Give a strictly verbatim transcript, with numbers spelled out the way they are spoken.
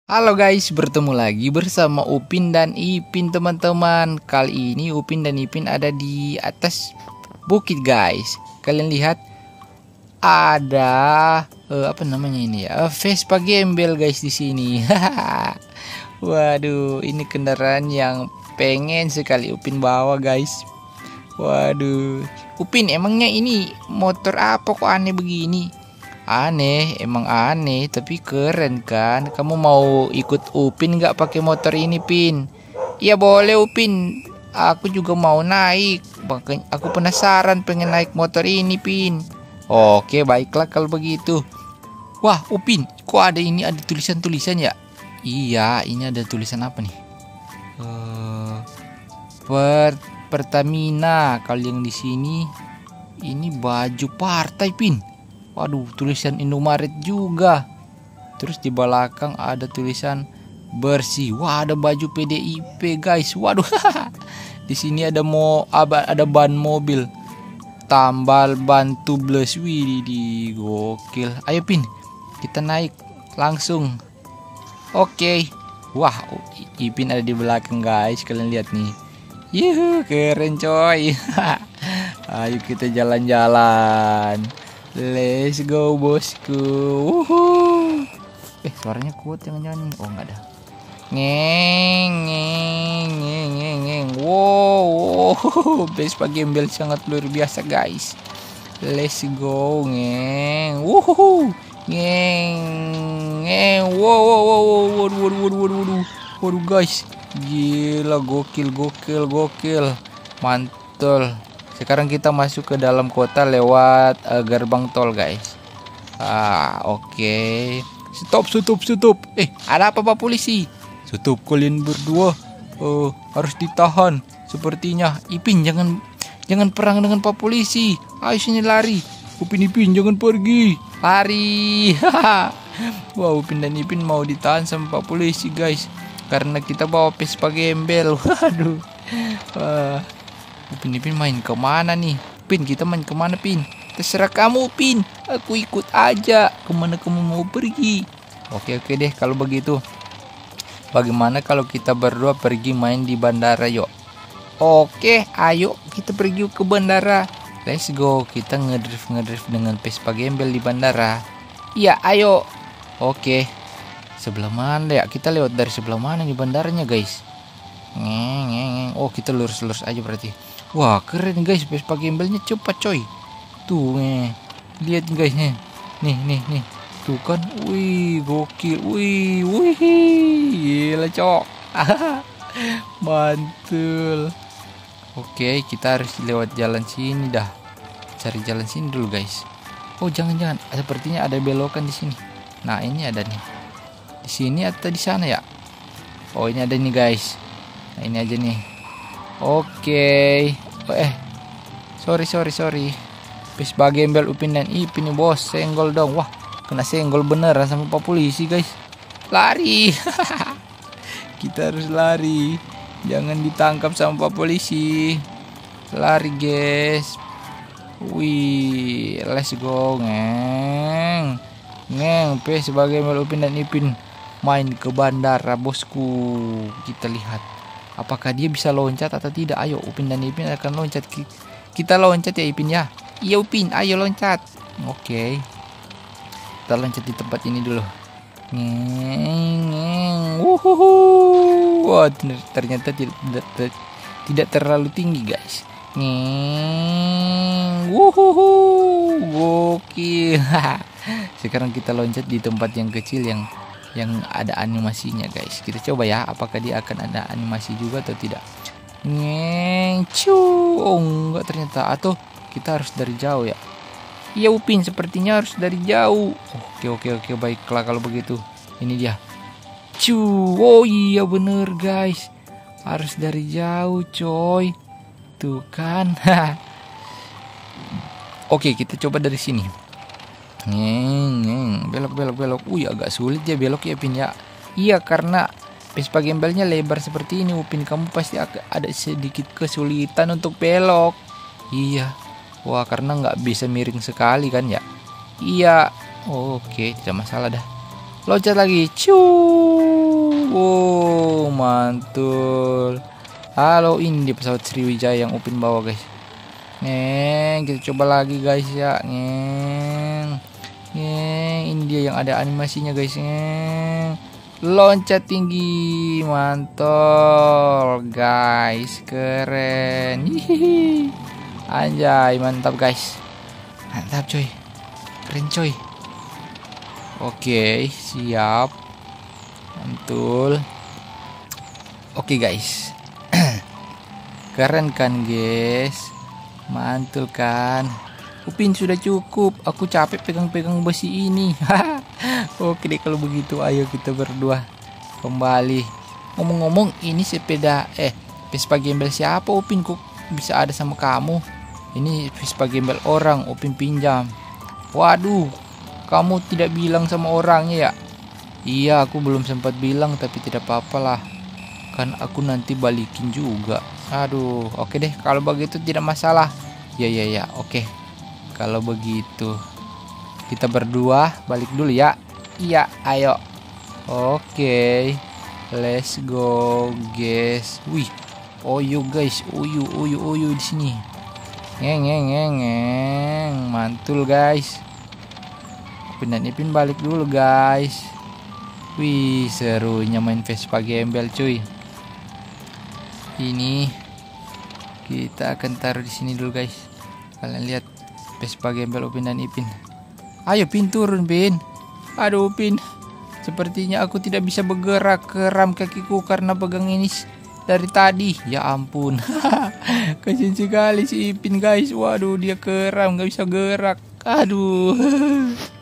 Halo guys, bertemu lagi bersama Upin dan Ipin teman-teman. Kali ini Upin dan Ipin ada di atas bukit guys. Kalian lihat ada eh, apa namanya ini ya? Vespa gembel guys di sini. Waduh, ini kendaraan yang pengen sekali Upin bawa guys. Waduh, Upin emangnya ini motor apa kok aneh begini? Aneh, emang aneh, tapi keren kan? Kamu mau ikut Upin nggak pakai motor ini, Pin? Iya boleh, Upin. Aku juga mau naik. Makanya aku penasaran pengen naik motor ini, Pin. Oke, baiklah kalau begitu. Wah, Upin, kok ada ini ada tulisan-tulisan ya? Iya, ini ada tulisan apa nih? Uh, per Pertamina. Kalau yang di sini, ini baju partai, Pin. Waduh, tulisan Indomaret juga. Terus di belakang ada tulisan bersih. Wah, ada baju P D I P guys. Waduh, di sini ada mau ada ban mobil. Tambal ban tubeless. Wih, di gokil. Ayo Pin, kita naik langsung. Oke. Wah, Ipin ada di belakang guys. Kalian lihat nih. Yuhu, keren coy. Ayo kita jalan-jalan. Let's go bosku. Wuhu. Eh suaranya kuat jangan-jangan. Oh enggak ada. Ngeng ngeng ngeng ngeng ngeng. Wow, wow. Vespa gembel sangat luar biasa guys. Let's go ngeng. Wuhu. Ngeng ngeng. Wow wow wow wow. Waduh waduh waduh waduh waduh. Waduh guys. Gila gokil gokil gokil. Mantul. Sekarang kita masuk ke dalam kota lewat uh, gerbang tol guys. Ah oke okay. Stop stop stop. Eh ada apa Pak Polisi? Stop kalian berdua. Oh harus ditahan. Sepertinya Ipin jangan jangan perang dengan Pak Polisi. Ayo sini lari. Upin Ipin jangan pergi. Lari. Wah Upin dan Ipin mau ditahan sama Pak Polisi guys. Karena kita bawa Vespa gembel. Waduh. Wah. Upin Ipin main kemana nih? Pin, kita main kemana Pin? Terserah kamu Pin, aku ikut aja. Kemana kamu mau pergi? Oke oke deh kalau begitu. Bagaimana kalau kita berdua pergi main di bandara yuk? Oke, ayo kita pergi ke bandara. Let's go, kita ngedrift ngedrift dengan Vespa gembel di bandara. Iya ayo. Oke. Sebelah mana ya? Kita lewat dari sebelah mana nih bandaranya guys? Ngeng, ngeng. Oh kita lurus-lurus aja berarti. Wah keren guys, Vespa gembelnya cepat coy. Tuh nih, lihat guys nih, nih nih nih, tuh kan, wih gokil, wih wih, gila cok, mantul. Oke kita harus lewat jalan sini dah, cari jalan sini dulu guys. Oh jangan-jangan, sepertinya ada belokan di sini. Nah ini ada nih, di sini atau di sana ya? Oh ini ada nih guys. Nah ini aja nih. Oke. Oh, eh. Sorry sorry sorry. Vespa gembel Upin dan Ipin nih bos. Senggol dong. Wah, kena senggol beneran sama Pak Polisi guys. Lari. Kita harus lari. Jangan ditangkap sama Pak Polisi. Lari guys. Wih, let's go ngeng. Ngeng, Vespa gembel Upin dan Ipin main ke bandara bosku. Kita lihat apakah dia bisa loncat atau tidak. Ayo Upin dan Ipin akan loncat. Kita loncat ya Ipin ya. Iya Upin, ayo loncat. Oke. Kita loncat di tempat ini dulu. Ngeng, ngeng. Wuhuhu. Wah, ternyata tidak, tidak tidak terlalu tinggi guys. Ngeng. Wuhuhu. Gokil. Sekarang kita loncat di tempat yang kecil yang yang ada animasinya guys. Kita coba ya apakah dia akan ada animasi juga atau tidak. Ngeng cu. Oh enggak ternyata. Atau kita harus dari jauh ya. Iya Upin sepertinya harus dari jauh. Oke oke oke baiklah kalau begitu. Ini dia. Cu. Oh iya bener guys. Harus dari jauh coy. Tuh kan. Oke kita coba dari sini. Ngeng, ngeng, belok belok belok. Wih agak sulit ya belok ya Pin ya. Iya karena Vespa gembelnya lebar seperti ini Upin, kamu pasti ada sedikit kesulitan untuk belok. Iya. Wah karena nggak bisa miring sekali kan ya. Iya. Oke tidak masalah dah. Loncat lagi. Cu. Wow, mantul. Halo, ini pesawat Sriwijaya yang Upin bawa guys. Neng, kita coba lagi guys ya. Neng, neng, ini dia yang ada animasinya guys. Neng, loncat tinggi, mantul guys, keren. Hihihi. Anjay, mantap guys, mantap coy, keren coy. Oke, siap, mantul. Oke guys, keren kan guys, mantul kan. Upin sudah cukup, aku capek pegang-pegang besi ini. Oke deh kalau begitu, ayo kita berdua kembali. Ngomong-ngomong, ini sepeda eh Vespa gembel siapa Upin, kok bisa ada sama kamu? Ini Vespa gembel orang Upin pinjam. Waduh, kamu tidak bilang sama orangnya ya? Iya, aku belum sempat bilang, tapi tidak apa-apa lah, kan aku nanti balikin juga. Aduh, oke deh kalau begitu, tidak masalah. Ya ya ya, oke. Kalau begitu kita berdua balik dulu ya. Iya, ayo. Oke, let's go guys. Wih, oyo guys, oyo oyo oyo di sini. Ngeng ngeng ngeng ngeng, mantul guys. Upin dan Ipin balik dulu guys. Wih, serunya main Vespa gembel cuy. Ini kita akan taruh di sini dulu guys. Kalian lihat Vespa gembel Upin dan Ipin. Ayo Pin, turun Pin. Aduh Pin, sepertinya aku tidak bisa bergerak, kram kakiku karena pegang ini dari tadi. Ya ampun. Kasian sekali si Ipin guys. Waduh, dia kram, nggak bisa gerak. Aduh.